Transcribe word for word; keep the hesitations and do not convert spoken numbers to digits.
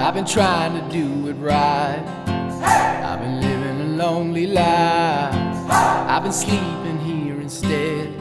I've been trying to do it right. I've been living a lonely life. I've been sleeping here instead.